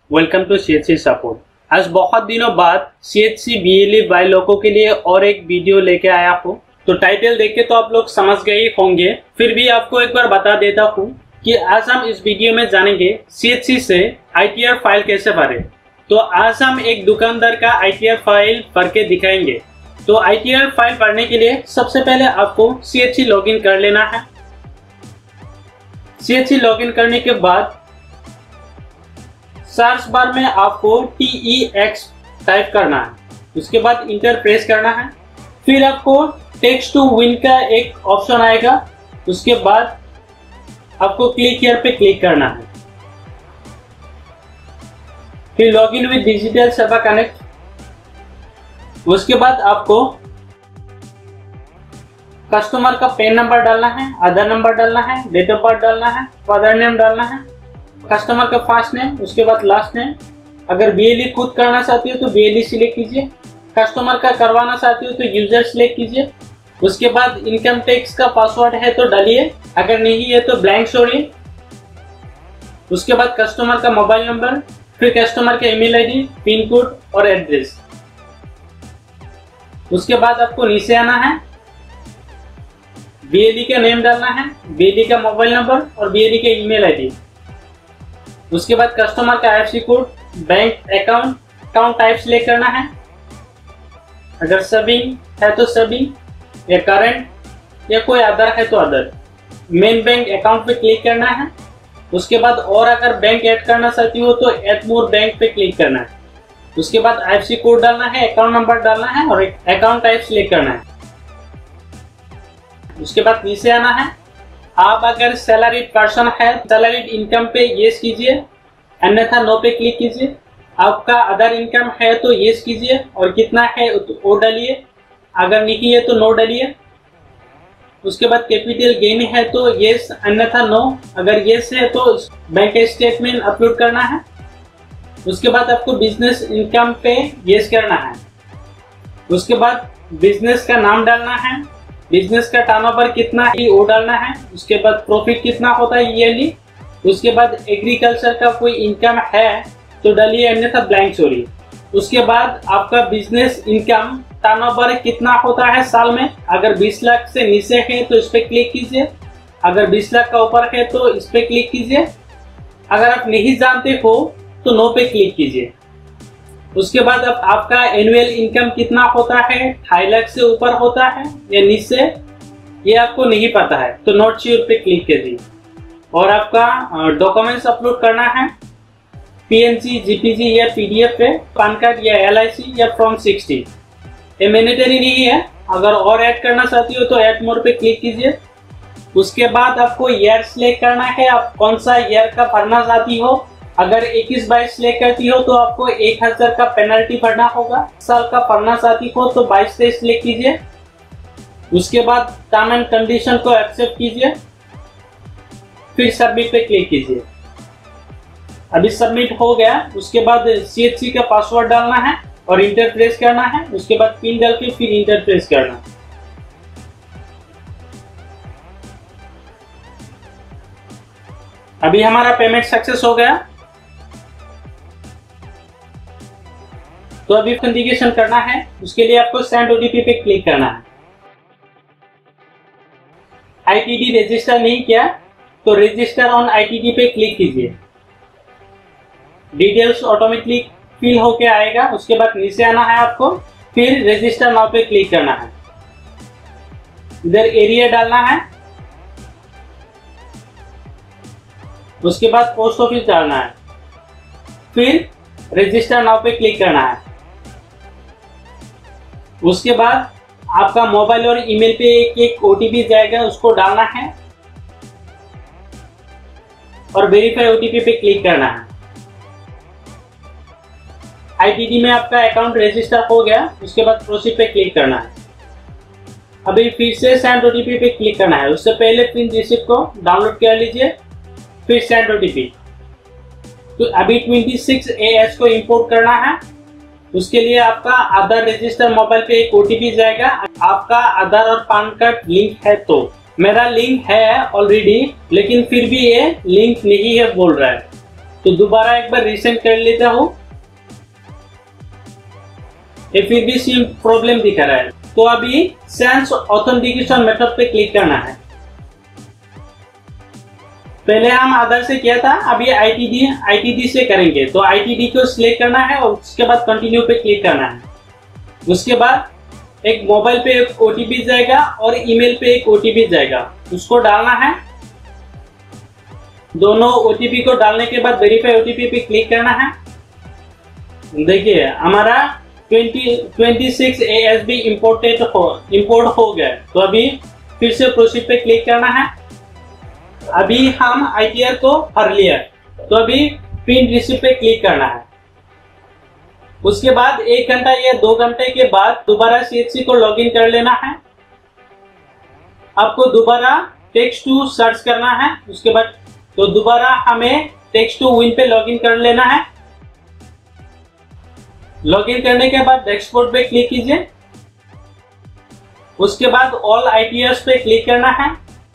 Welcome to CHC support. आज बहुत दिनों बाद CHC BLE भाई लोगों के लिए और एक वीडियो लेके आया हूँ। तो टाइटल देख के तो आप लोग समझ गए होंगे, फिर भी आपको एक बार बता देता हूँ कि आज हम इस वीडियो में जानेंगे CHC से ITR फाइल कैसे भरे। तो आज हम एक दुकानदार का ITR फाइल भर के दिखाएंगे। तो ITR फाइल भरने के लिए सबसे पहले आपको CHC लॉगिन कर लेना है। CHC लॉगिन करने के बाद सर्च बार में आपको TEX टाइप करना है, उसके बाद इंटर प्रेस करना है। फिर आपको टेक्स्ट टू विन का एक ऑप्शन आएगा, उसके बाद आपको क्लिक हियर पे क्लिक करना है। फिर login with digital Seva connect, उसके बाद आपको कस्टमर का पैन नंबर डालना है, आधार नंबर डालना है, डेट ऑफ बर्थ डालना है, फादर नेम डालना है, कस्टमर का फर्स्ट नेम, उसके बाद लास्ट नेम। अगर BLE खुद करना चाहती हो तो BLE सिलेक्ट कीजिए, कस्टमर का करवाना चाहती हो तो यूजर सिलेक्ट कीजिए। उसके बाद इनकम टैक्स का पासवर्ड है तो डालिए, अगर नहीं है तो ब्लैंक छोड़िए। उसके बाद कस्टमर का मोबाइल नंबर, फिर कस्टमर का ईमेल आईडी, पिन कोड और एड्रेस। उसके बाद आपको नीचे आना है, BLE का नेम डालना है, BLE का मोबाइल नंबर और BLE का ईमेल आईडी। उसके बाद कस्टमर का IFSC code, bank account type select करना है, अगर सेविंग है तो सेविंग या करंट या कोई अदर है तो अदर। मेन बैंक अकाउंट पे क्लिक करना है। उसके बाद और अगर बैंक ऐड करना चाहती हो तो ऐड मोर बैंक पे क्लिक करना है। उसके बाद IFSC कोड डालना है, अकाउंट नंबर डालना है और अकाउंट टाइप सिलेक्ट करना है। उसके बाद नीचे आना है। आप अगर सैलरीड पर्सन है, सैलरीड इनकम पे यस कीजिए, अन्यथा नो पे क्लिक कीजिए। आपका अदर इनकम है तो यस कीजिए और कितना है वो डालिए, अगर नहीं है तो नो डालिए। उसके बाद कैपिटल गेन है तो यस, अन्यथा नो। अगर यस है तो बैंक स्टेटमेंट अपलोड करना है। उसके बाद आपको बिजनेस इनकम पे यस करना है। उसके बाद बिजनेस का नाम डालना है, बिजनेस का टर्नओवर कितना है वो डालना है। उसके बाद प्रॉफिट कितना होता है ईयरली। उसके बाद एग्रीकल्चर का कोई इनकम है तो डालिए, अन्यथा ब्लैंक छोड़िए। उसके बाद आपका बिजनेस इनकम टर्नओवर कितना होता है साल में। अगर 20 लाख से नीचे है तो इस पे क्लिक कीजिए, अगर 20 लाख का ऊपर है तो इस पे क्लिक कीजिए। अगर आप नहीं जानते हो तो नो पे क्लिक कीजिए। उसके बाद अब आपका एनुअल इनकम कितना होता है, 2.5 लाख से ऊपर होता है या नीचे, ये आपको नहीं पता है तो नॉट श्योर पे क्लिक कीजिए। और आपका डॉक्यूमेंट्स अपलोड करना है, PNG, GPG या PDF पे, पैन कार्ड या LIC या फॉर्म 60। ये मैंडेटरी नहीं है, अगर और ऐड करना चाहती हो तो ऐड मोर पे क्लिक कीजिए। उसके बाद आपको ईयर सिलेक्ट करना है, आप कौन सा ईयर का भरना चाहती हो। अगर 21-22 सिलेक्ट करती हो तो आपको 1000 का पेनल्टी भरना होगा। साल का भरना चाहती हो तो 22-23 सिलेक्ट कीजिए। उसके बाद टर्म एंड कंडीशन को एक्सेप्ट कीजिए, फिर सबमिट पे क्लिक कीजिए। अभी सबमिट हो गया। उसके बाद CHC का पासवर्ड डालना है और इंटर प्रेस करना है। उसके बाद पिन डाल के फिर इंटर प्रेस करना है। अभी हमारा पेमेंट सक्सेस हो गया। तो अभी ऑथेंटिकेशन करना है, उसके लिए आपको सेंड OTP पे क्लिक करना है। ITD रजिस्टर नहीं किया तो रजिस्टर ऑन ITD पे क्लिक कीजिए। डिटेल्स ऑटोमेटिकली फिल होके आएगा। उसके बाद नीचे आना है आपको, फिर रजिस्टर नाउ पे क्लिक करना है। इधर एरिया डालना है, उसके बाद पोस्ट ऑफिस डालना है, फिर रजिस्टर नाउ पे क्लिक करना है। उसके बाद आपका मोबाइल और ईमेल पे एक OTP जाएगा, उसको डालना है और वेरीफाई OTP पे क्लिक करना है। ITD में आपका अकाउंट रजिस्टर हो गया। उसके बाद प्रोसीड पे क्लिक करना है। अभी फिर से सेंड OTP पे क्लिक करना है। उससे पहले पिन रिसिप्ट को डाउनलोड कर लीजिए, फिर सेंड OTP। तो अभी 26AS को इंपोर्ट करना है। उसके लिए आपका आधार रजिस्टर मोबाइल पे एक OTP जाएगा। आपका आधार और पैन कार्ड लिंक है तो मेरा लिंक है ऑलरेडी, लेकिन फिर भी ये लिंक नहीं है बोल रहा है। तो दोबारा एक बार रीसेंड कर लेता हूँ। ये फिर भी सेम प्रॉब्लम दिखा रहा है। तो अभी सेंस ऑथेंटिकेशन मेथड पे क्लिक करना है। पहले हम आधार से किया था, अभी आईटीडी से करेंगे। तो आईटीडी को सिलेक्ट करना है और उसके बाद कंटिन्यू पे क्लिक करना है। उसके बाद एक मोबाइल पे एक ओटीपी जाएगा और ईमेल पे एक ओटीपी जाएगा, उसको डालना है। दोनों ओटीपी को डालने के बाद वेरीफाई ओटीपी पे क्लिक करना है। देखिए हमारा 26 ASB इंपोर्ट हो गया। तो अभी फिर से प्रोसीड पे क्लिक करना है। अभी हम ITR को भर लिया, तो अभी प्रिंट रिसिप्ट पे क्लिक करना है। उसके बाद 1 घंटा या 2 घंटे के बाद दोबारा CHC को लॉगिन कर लेना है। आपको दोबारा टेक्स्ट टू सर्च करना है। उसके बाद तो दोबारा हमें टेक्स्ट टू विन पे लॉगिन कर लेना है। लॉगिन करने के बाद डैशबोर्ड पे क्लिक कीजिए। उसके बाद ऑल ITRs पे क्लिक करना है।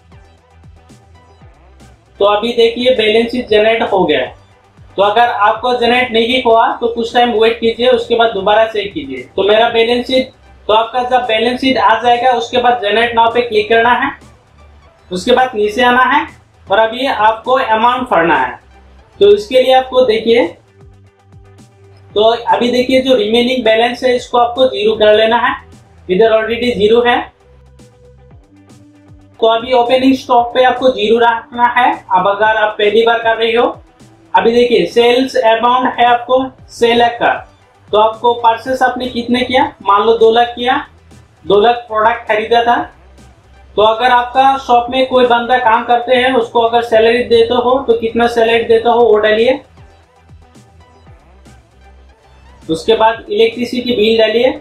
तो अभी देखिए बैलेंस शीट जनरेट हो गया है। तो अगर आपको जनरेट नहीं हुआ तो कुछ टाइम वेट कीजिए, उसके बाद दोबारा चेक कीजिए। तो मेरा बैलेंस शीट, तो आपका जब बैलेंस शीट आ जाएगा उसके बाद जनरेट नाउ पे क्लिक करना है। उसके बाद नीचे आना है और अभी आपको अमाउंट भरना है। तो इसके लिए आपको देखिए, तो अभी देखिए जो रिमेनिंग बैलेंस है इसको आपको 0 कर लेना है। इधर ऑलरेडी 0 है, तो अभी ओपनिंग स्टॉक पे आपको 0 रखना है। अब अगर आप पहली बार कर रही हो, अभी देखिए सेल्स अमाउंट है आपको 6 लाख का। तो आपको परचेस आपने कितने किया, मान लो 2 लाख किया, 2 लाख प्रोडक्ट खरीदा था। तो अगर आपका शॉप में कोई बंदा काम करते हैं, उसको अगर सैलरी देते हो तो कितना सैलरी देते हो वो डालिए। उसके बाद इलेक्ट्रिसिटी बिल डालिए।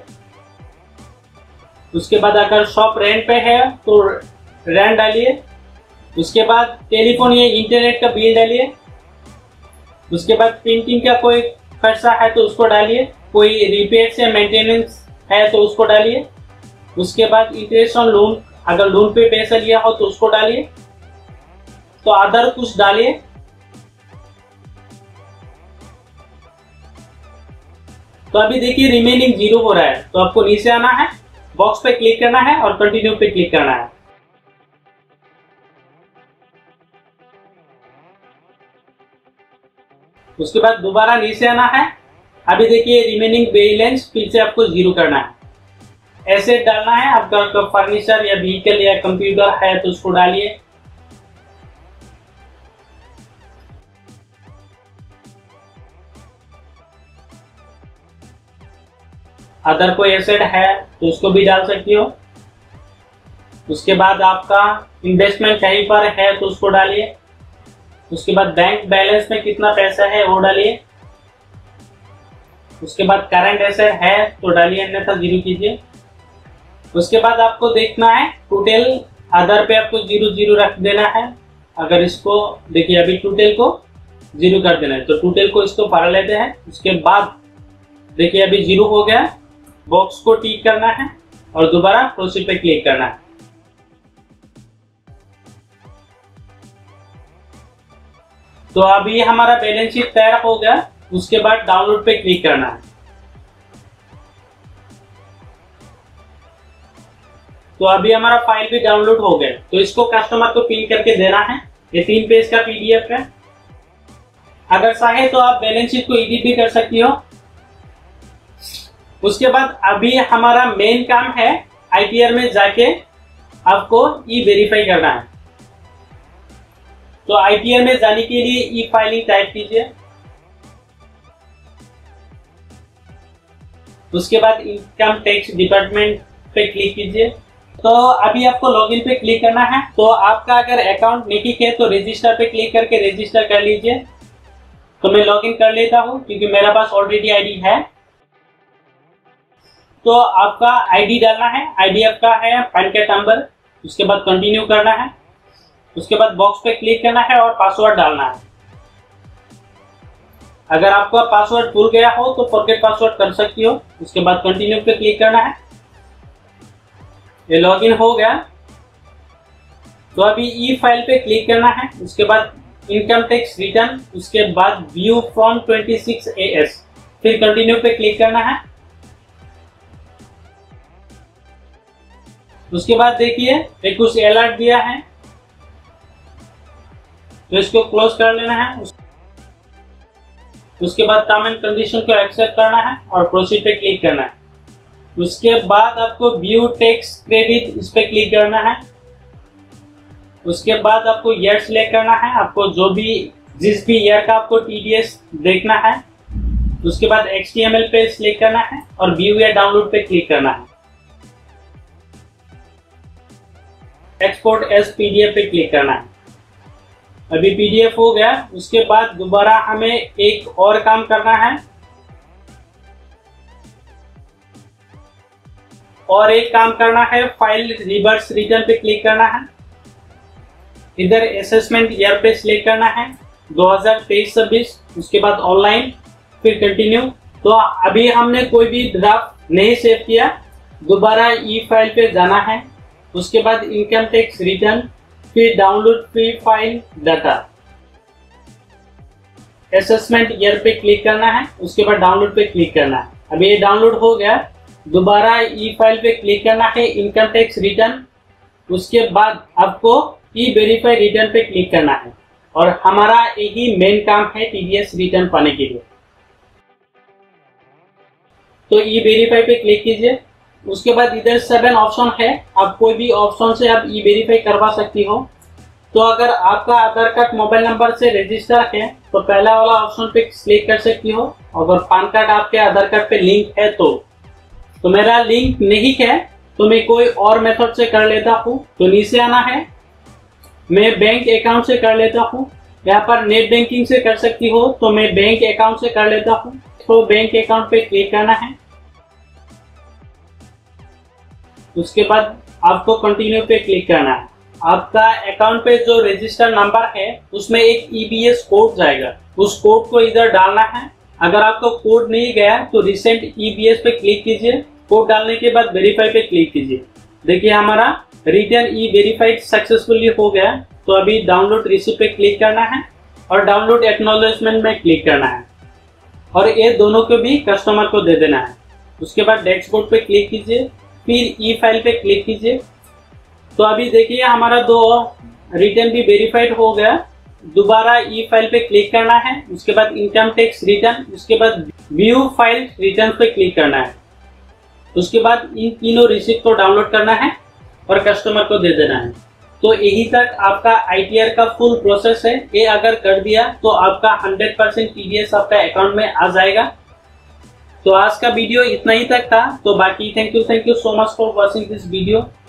उसके बाद अगर शॉप रेंट पे है तो रेंट डालिए। उसके बाद टेलीफोन या इंटरनेट का बिल डालिए। उसके बाद प्रिंटिंग का कोई खर्चा है तो उसको डालिए। कोई रिपेयर से मेंटेनेंस है तो उसको डालिए। उसके बाद इंटरेस्ट ऑन लोन, अगर लोन पे पैसा लिया हो तो उसको डालिए। तो अदर कुछ डालिए। तो अभी देखिए रिमेनिंग 0 हो रहा है। तो आपको नीचे आना है, बॉक्स पे क्लिक करना है और कंटिन्यू पे क्लिक करना है। उसके बाद दोबारा नीचे आना है। अभी देखिए रिमेनिंग बैलेंस फिर से आपको 0 करना है। एसेट डालना है, आपका फर्नीचर या व्हीकल या कंप्यूटर है तो उसको डालिए। अदर कोई एसेट है तो उसको भी डाल सकती हो। उसके बाद आपका इन्वेस्टमेंट कहीं पर है तो उसको डालिए। उसके बाद बैंक बैलेंस में कितना पैसा है वो डालिए। उसके बाद करंट एसेट है तो डालिए, अन्यथा 0 कीजिए। उसके बाद आपको देखना है टोटल, अदर पे आपको 0 रख देना है। अगर इसको देखिए अभी टोटल को 0 कर देना है, तो टोटल को इसको भर लेते हैं। उसके बाद देखिए अभी 0 हो गया, बॉक्स को टिक करना है और दोबारा प्रोसीड पे क्लिक करना है। तो अभी हमारा बैलेंस शीट तैयार हो गया। उसके बाद डाउनलोड पे क्लिक करना है। तो अभी हमारा फाइल भी डाउनलोड हो गया। तो इसको कस्टमर को पिन करके देना है। ये 3 पेज का PDF है। अगर चाहे तो आप बैलेंस शीट को एडिट भी कर सकती हो। उसके बाद अभी हमारा मेन काम है ITR में जाके आपको E-वेरीफाई करना है। तो ITR में जाने के लिए E-फाइलिंग टाइप कीजिए। उसके बाद इनकम टैक्स डिपार्टमेंट पे क्लिक कीजिए। तो अभी आपको लॉगिन पे क्लिक करना है। तो आपका अगर अकाउंट नहीं है तो रजिस्टर पे क्लिक करके रजिस्टर कर लीजिए। तो मैं लॉगिन कर लेता हूँ क्योंकि मेरे पास ऑलरेडी आईडी है। तो आपका आईडी डालना है। आईडी आपका है पैन कार्ड नंबर। उसके बाद कंटिन्यू करना है। उसके बाद बॉक्स पे क्लिक करना है और पासवर्ड डालना है। अगर आपका पासवर्ड भूल गया हो तो फॉरगेट पासवर्ड कर सकती हो। उसके बाद कंटिन्यू पे क्लिक करना है। ये लॉगिन हो गया। तो अभी ई फाइल पे क्लिक करना है। उसके बाद इनकम टैक्स रिटर्न, उसके बाद व्यू फ्रॉम 26 AS, फिर कंटिन्यू पे क्लिक करना है। उसके बाद देखिए एक कुछ अलर्ट दिया है तो इसको क्लोज कर लेना है। उसके बाद टर्म एंड कंडीशन को एक्सेप्ट करना है और प्रोसीड पे क्लिक करना है। उसके बाद आपको व्यू टैक्स क्रेडिट इस पे क्लिक करना है। उसके बाद आपको ईयर सिलेक्ट करना है, आपको जिस भी ईयर का आपको TDS देखना है। उसके बाद HTML पे सिलेक्ट करना है और व्यू या डाउनलोड पे क्लिक करना है। एक्सपोर्ट एज PDF पे क्लिक करना है। अभी PDF हो गया। उसके बाद दोबारा हमें एक और काम करना है फाइल रिवर्स रिटर्न पे क्लिक करना है। इधर असेसमेंट ईयर पे सिलेक्ट करना है 2023-26, उसके बाद ऑनलाइन, फिर कंटिन्यू। तो अभी हमने कोई भी ड्राफ्ट नहीं सेव किया, दोबारा ई फाइल पे जाना है। उसके बाद इनकम टैक्स रिटर्न, फिर download free file data, assessment year पे क्लिक करना है। उसके बाद डाउनलोड पे क्लिक करना है। अभी ये डाउनलोड हो गया। दोबारा ई फाइल पे क्लिक करना है, इनकम टैक्स रिटर्न। उसके बाद आपको ई वेरीफाई रिटर्न पे क्लिक करना है और हमारा यही मेन काम है TDS रिटर्न पाने के लिए। तो ई वेरीफाई पे क्लिक कीजिए। उसके बाद इधर 7 ऑप्शन है, आप कोई भी ऑप्शन से आप ई वेरीफाई करवा सकती हो। तो अगर आपका आधार कार्ड मोबाइल नंबर से रजिस्टर है तो पहला वाला ऑप्शन पे क्लिक कर सकती हो। अगर पैन कार्ड आपके आधार कार्ड पे लिंक है तो मेरा लिंक नहीं है तो मैं कोई और मेथड से कर लेता हूँ। तो नीचे आना है, मैं बैंक अकाउंट से कर लेता हूँ। यहाँ पर नेट बैंकिंग से कर सकती हो तो मैं बैंक अकाउंट से कर लेता हूँ। तो बैंक अकाउंट पे क्लिक करना है। उसके बाद आपको कंटिन्यू पे क्लिक करना है। आपका अकाउंट पे जो रजिस्टर नंबर है उसमें एक EBS कोड जाएगा, उस कोड को इधर डालना है। अगर आपको कोड नहीं गया तो रिसेंट EBS पे क्लिक कीजिए। कोड डालने के बाद वेरीफाई पे क्लिक कीजिए। देखिए हमारा रिटर्न ई वेरीफाइड सक्सेसफुली हो गया। तो अभी डाउनलोड रिसिप्ट पे क्लिक करना है और डाउनलोड एक्नॉलेजमेंट में क्लिक करना है और ये दोनों को भी कस्टमर को दे देना है। उसके बाद डैशबोर्ड पे क्लिक कीजिए, फिर ई फाइल पे क्लिक कीजिए। तो अभी देखिए हमारा 2 रिटर्न भी वेरीफाइड हो गया। दोबारा ई फाइल पे क्लिक करना है। उसके बाद इनकम टैक्स रिटर्न, उसके बाद व्यू फाइल रिटर्न पे क्लिक करना है। उसके बाद इन तीनों रिसिप्ट को डाउनलोड करना है और कस्टमर को दे देना है। तो यही तक आपका ITR का फुल प्रोसेस है। ये अगर कर दिया तो आपका 100% TDS आपका अकाउंट में आ जाएगा। तो आज का वीडियो इतना ही तक था। तो बाकी thank you so much for watching this video.